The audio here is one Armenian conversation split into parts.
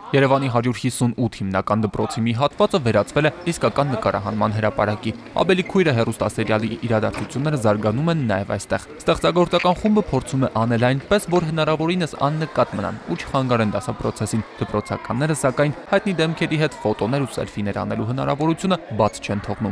Երևանի 158 հիմնական դպրոցի մի հատվածը վերածվել է իսկական նկարահանման հրապարակի։ Աբելի քույրը հեռուստասերիալի իրադարձությունները զարգանում են նաև այստեղ։ Ստեղծագործական խումբը փորձում է անել այնպես, որ հնարավորինս աննկատ մնան ու չխանգարեն դասապրոցեսին։ Դպրոցականները սակայն հայտնի դեմքերի հետ ֆոտոներ ու սելֆիներ անելու հնարավորությունը բաց չեն թողնում։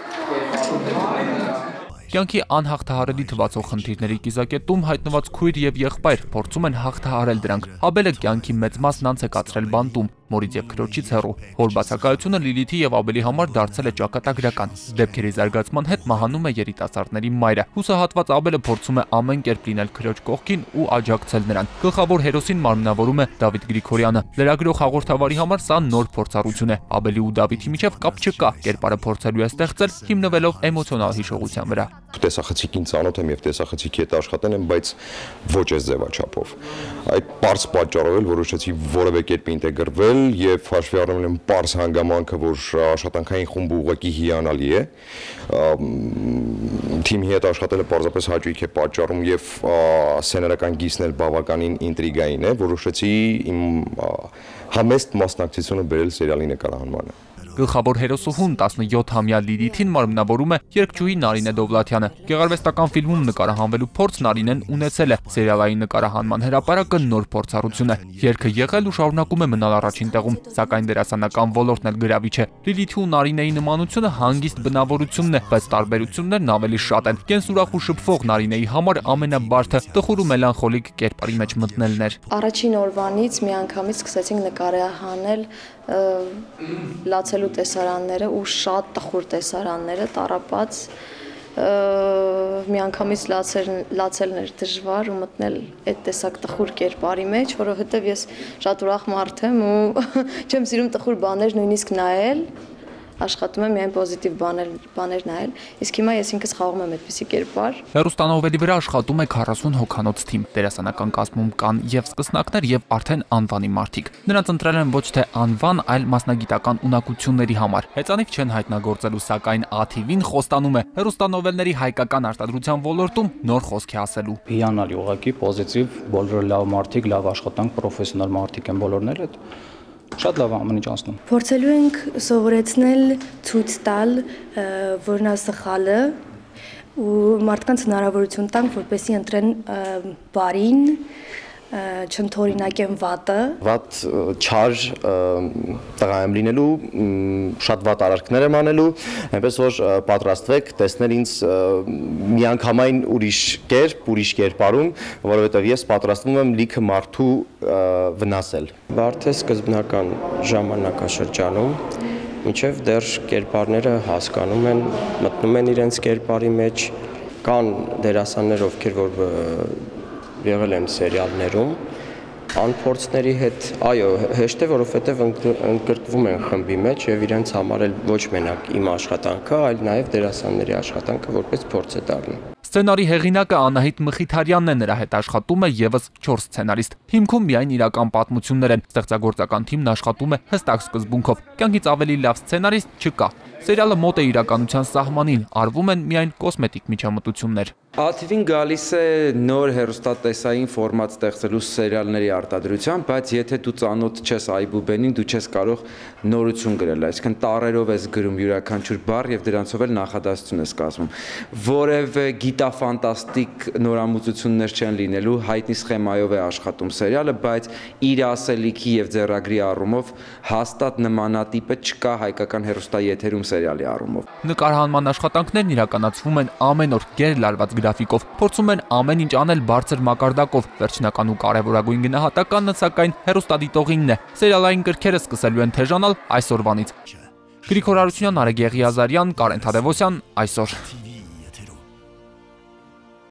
Կյանքի անհաղթահարելի թվացող խնդիրների կիզակետում հայտնված քույր եւ եղբայր փորձում են հաղթահարել դրանք։ Աբելը կյանքի մեծ մասն անց է կացրել բանտում, մորից եւ քրոջից հեռու։ Հոր բացակայությունը Լիլիթի եւ Աբելի համար դարձել է ճակատագրական։ Դեպքերի զարգացման հետ մահանում է երիտասարդների մայրը։ Հուսահատված Աբելը փորձում է ամեն կերպ լինել քրոջ կողքին ու աջակցել նրան։ Գլխավոր հերոսին մարմնավորում է Դավիթ Գրիգորյանը։ Լրագրող հաղորդավարի համար սա նոր փորձառություն է։ Աբելի ու Դավիթի միջև կապ չկա, կերպարը փորձելու է ստեղծել հիմնվելով էմոցիոնալ հիշողության վրա։ Տեսախցիկին ծանոթ եմ եւ տեսախցիկի հետ աշխատել եմ, բայց ոչ այս ձևաչափով։ Այդ պարզ պատճառով էլ որոշեցի որևէ կերպ ինտեգրվել եւ հաշվի առնել եմ պարզ հանգամանքը, որ աշխատանքային խումբը ուղղակի հիանալի է։ Թիմի հետ աշխատելը պարզապես հաճույք է պատճառում եւ սցենարական գիծն էլ բավականին ինտրիգային է, որոշեցի իմ համեստ մասնակցությունը բերել սերիալի նկարահանմանը։ Գլխավոր հերոսուհուն 17-ամյա Լիլիթին մարմնավորում է երգչուհի Նարինե Դովլաթյանը։ Գեղարվեստական ֆիլմում նկարահանվելու փորձ Նարինեն ունեցել է։ Սերիալային նկարահանման հրապարակը նոր փորձառություն է։ Երգը եղել ու շարունակում է մնալ առաջին տեղում, սակայն դերասանական ոլորտն էլ գրավիչ է։ Լիլիթի ու Նարինեի նմանությունը հանգիստ բնավորությունն է, բայց տարբերություններն ավելի շատ են։ Կենսուրախ ու շփվող Նարինեի համար ամենաբարդը տխուր ու մելանխոլիկ կերպարի մեջ մտնելն էր։ Առաջին օրվանից միանգամից սկսեցինք նկարահանել լացելու տեսարանները ու շատ տխուր տեսարանները տառապած միանգամից լացելն էր դժվար ու մտնել այդ տեսակ տխուր կերպարի մեջ, որովհետև ես շատ ուրախ մարդ եմ ու չեմ սիրում տխուր բաներ նույնիսկ նայել, աշխատում եմ միայն պոզիտիվ բաներ նայել, իսկ հիմա ես ինքս խաղում եմ այդպիսի կերպար։ Հեռուստանովելի վրա աշխատում է 40 հոգանոց թիմ, դերասանական կազմում կան եւ սկսնակներ եւ արդեն անվանի մարդիկ։ Նրանց ընտրել են ոչ թե անվան, այլ մասնագիտական ունակությունների համար։ Հեծանիվ չեն հայտնագործելու, սակայն ATV-ն խոստանում է հեռուստանովելների հայկական արտադրության ոլորտում նոր խոսք է ասելու։ Հիանալի ուղղակի պոզիտիվ, բոլորը լավ մարդիկ, լավ աշխատանք, պրոֆեսիոնալ մարդիկ են բոլորն էլ Շատ լավ ամեն ինչ անցնում։ Փորձելու ենք սովորեցնել ցույց տալ, որ նա սխալ է ու մարդկանց հնարավորություն տանք, որպեսզի ընտրեն բարին, չընդօրինակեն վատը։ Վատ չար տղա եմ լինելու, շատ վատ արարքներ եմ անելու, այնպես որ պատրաստվեք տեսնել ինձ միանգամայն ուրիշ կերպ, ուրիշ կերպարում, որովհետև ես պատրաստվում եմ լիքը մարդու վնասել։ Բարդ է սկզբնական ժամանակաշրջանում, մինչև դեռ կերպարները հասկանում են, մտնում են իրենց կերպարի մեջ, կան դերասաններ, ովքեր որ եղել են սերիալներում, անփորձների հետ, այո, հեշտ է, որովհետև ընդգրկվում են խմբի մեջ եւ իրենց համար էլ ոչ մենակ իմ աշխատանքը, այլ նաեւ դերասանների աշխատանքը որպես փորձ է դառնում։ Սցենարի հեղինակը Անահիտ Մխիթարյանն է, նրա հետ աշխատում է եւս 4 սցենարիստ։ Հիմքում միայն իրական պատմություններ են։ Ստեղծագործական թիմն աշխատում է հստակ սկզբունքով։ Կյանքից ավելի լավ սցենարիստ չկա։ Սերիալը մոտ է իրականության սահմանին, արվում են միայն կոսմետիկ միջամտություններ։ ATV-ն գալիս է նոր հեռուստատեսային ֆորմատ ստեղծելու սերիալների արտադրությամբ, բայց եթե դու ծանոթ չես այբուբենին, դու չես կարող նորություն գրել, այսինքն տառերով ես գրում յուրաքանչյուր բառ եւ դրանցով էլ նախադասություն ես կազմում։ Որևէ գիտաֆանտաստիկ նորամուծություններ չեն լինելու, հայտնի սխեմայով է աշխատում սերիալը, բայց իր ասելիքի եւ ձեռագրի առումով հաստատ նմանատիպը չկա հայկական հեռուստաեթերում սերիալի առումով։ Նկարահանման աշխատանքներն իրականացվում են ամեն օր գերլարված գրաֆիկով, փորձում են ամեն ինչ անել բարձր մակարդակով։ Վերջնական ու կարևորագույն գնահատականը սակայն հեռուստադիտողինն է։ Սերիալային գրքերը սկսելու են թեժանալ այսօրվանից։ Գրիգոր Հարությունյան, Արեգ Եղիազարյան, Կարեն Թադևոսյան, այսօր։